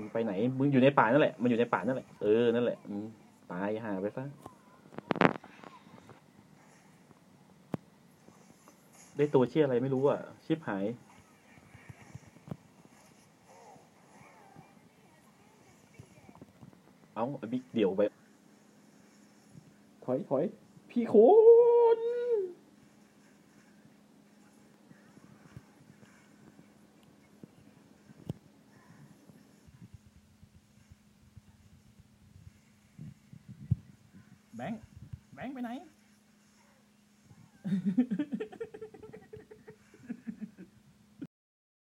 มึงไปไหนมึงอยู่ในป่านั่นแหละมันอยู่ในป่านั่นแหละนั่นแหละตายหาไปซะได้ตัวเชี่ยอะไรไม่รู้อ่ะชิบหายเอ้าบิ๊กเดี่ยวไปถอยพี่โคนแบงค์ไปไหน